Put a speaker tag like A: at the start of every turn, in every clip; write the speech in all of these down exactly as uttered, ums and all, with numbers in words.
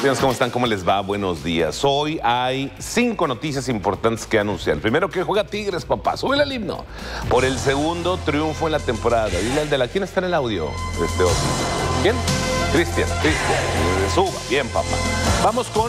A: Amigos, ¿cómo están? ¿Cómo les va? Buenos días. Hoy hay cinco noticias importantes que anunciar. El primero, que juega Tigres, papá. Súbele al himno. Por el segundo triunfo en la temporada. Dile al de la... ¿Quién está en el audio? Este otro. ¿Quién? Cristian. Cristian. Suba. Bien, papá. Vamos con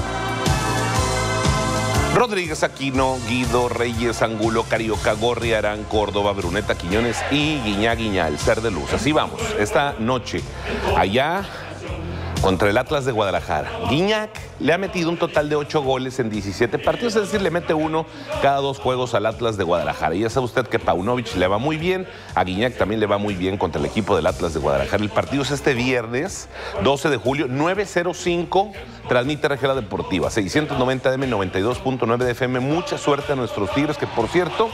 A: Rodríguez, Aquino, Guido, Reyes, Angulo, Carioca, Gorri, Arán, Córdoba, Bruneta, Quiñones y Guiñá, Guiñá, el ser de luz. Así vamos. Esta noche, allá contra el Atlas de Guadalajara. Guiñac le ha metido un total de ocho goles en diecisiete partidos, es decir, le mete uno cada dos juegos al Atlas de Guadalajara. Y ya sabe usted que Paunovic le va muy bien, a Guiñac también le va muy bien contra el equipo del Atlas de Guadalajara. El partido es este viernes, doce de julio, nueve cero cinco, transmite Regela Deportiva, seiscientos noventa de eme, noventa y dos punto nueve de efe eme. Mucha suerte a nuestros Tigres, que por cierto,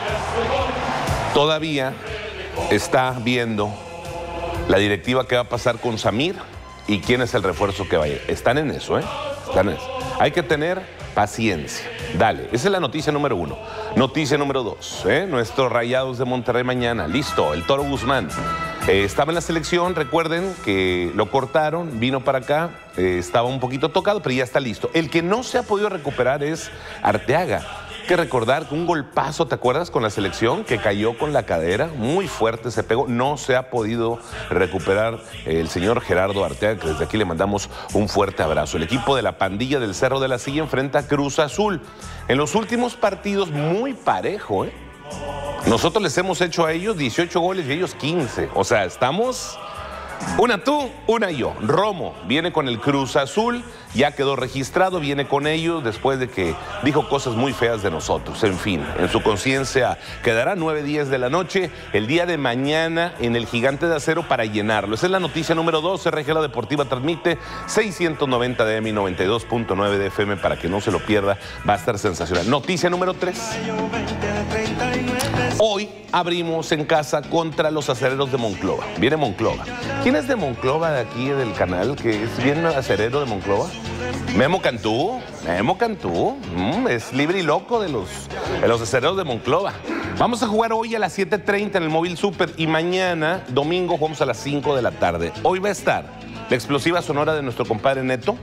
A: todavía está viendo la directiva que va a pasar con Samir y quién es el refuerzo que va a ir. Están en eso, ¿eh? Están en eso. Hay que tener paciencia. Dale, esa es la noticia número uno. Noticia número dos, ¿eh? Nuestros Rayados de Monterrey mañana. Listo, el Toro Guzmán. Eh, estaba en la selección, recuerden que lo cortaron, vino para acá, eh, estaba un poquito tocado, pero ya está listo. El que no se ha podido recuperar es Arteaga. Hay que recordar que un golpazo, ¿te acuerdas? Con la selección, que cayó con la cadera, muy fuerte se pegó. No se ha podido recuperar el señor Gerardo Arteaga, que desde aquí le mandamos un fuerte abrazo. El equipo de la pandilla del Cerro de la Silla enfrenta a Cruz Azul. En los últimos partidos, muy parejo, ¿eh? Nosotros les hemos hecho a ellos dieciocho goles y ellos quince. O sea, estamos... Una tú, una yo. Romo viene con el Cruz Azul, ya quedó registrado, viene con ellos después de que dijo cosas muy feas de nosotros. En fin, en su conciencia quedará nueve diez de la noche, el día de mañana en el Gigante de Acero para llenarlo. Esa es la noticia número doce. Regela Deportiva transmite seiscientos noventa de eme y noventa y dos punto nueve de efe eme para que no se lo pierda. Va a estar sensacional. Noticia número tres. Hoy abrimos en casa contra los acereros de Monclova. Viene Monclova. ¿Quién es de Monclova de aquí del canal? Que es bien acerero de Monclova. Memo Cantú. Memo Cantú. Mm, es libre y loco de los, de los acereros de Monclova. Vamos a jugar hoy a las siete treinta en el Móvil Super y mañana, domingo, jugamos a las cinco de la tarde. Hoy va a estar la explosiva sonora de nuestro compadre Neto.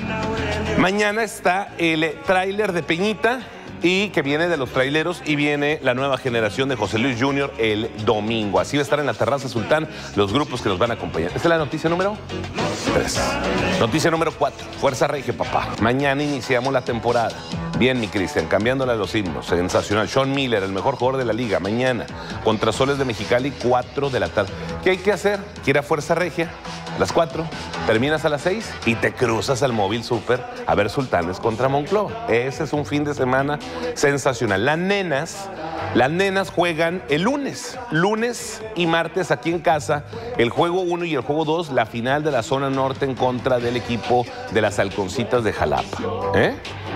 A: Mañana está el tráiler de Peñita, y que viene de los traileros, y viene la nueva generación de José Luis junior el domingo. Así va a estar en la Terraza Sultán los grupos que nos van a acompañar. Esta es la noticia número tres. Noticia número cuatro. Fuerza Regia, papá. Mañana iniciamos la temporada. Bien, mi Cristian, cambiándole a los himnos. Sensacional. Sean Miller, el mejor jugador de la liga. Mañana, contra Soles de Mexicali, cuatro de la tarde. ¿Qué hay que hacer? Que ir a Fuerza Regia a las cuatro, terminas a las seis y te cruzas al Móvil Super a ver Sultanes contra Monclova. Ese es un fin de semana sensacional. Las nenas, las nenas juegan el lunes, lunes y martes aquí en casa, el juego uno y el juego dos, la final de la zona norte en contra del equipo de las Halconcitas de Jalapa. ¿Eh?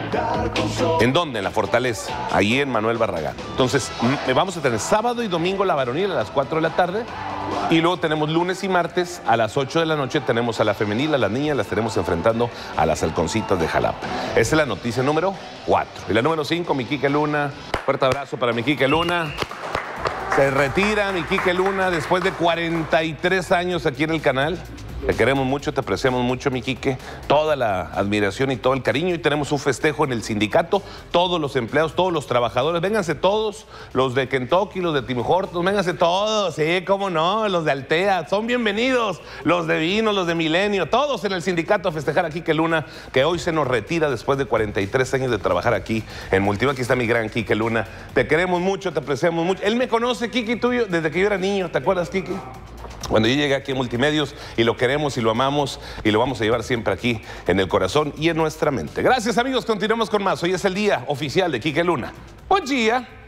A: ¿En dónde? En la Fortaleza, ahí en Manuel Barragán. Entonces, vamos a tener sábado y domingo la varonil a las cuatro de la tarde. Y luego tenemos lunes y martes a las ocho de la noche tenemos a la femenil, a las niñas las tenemos enfrentando a las Halconcitas de Jalapa. Esa es la noticia número cuatro. Y la número cinco, mi Quique Luna. Fuerte abrazo para mi Quique Luna. Se retira mi Quique Luna después de cuarenta y tres años aquí en el canal. Te queremos mucho, te apreciamos mucho, mi Quique. Toda la admiración y todo el cariño. Y tenemos un festejo en el sindicato. Todos los empleados, todos los trabajadores. Vénganse todos. Los de Kentucky, los de Tim Hortons. Vénganse todos. Sí, cómo no. Los de Altea. Son bienvenidos. Los de Vino, los de Milenio. Todos en el sindicato a festejar a Quique Luna, que hoy se nos retira después de cuarenta y tres años de trabajar aquí en Multiva. Aquí está mi gran Quique Luna. Te queremos mucho, te apreciamos mucho. Él me conoce, Quique, tuyo, desde que yo era niño. ¿Te acuerdas, Quique? Cuando yo llegué aquí a Multimedios, y lo queremos y lo amamos y lo vamos a llevar siempre aquí en el corazón y en nuestra mente. Gracias, amigos. Continuamos con más. Hoy es el día oficial de Quique Luna. Buen día.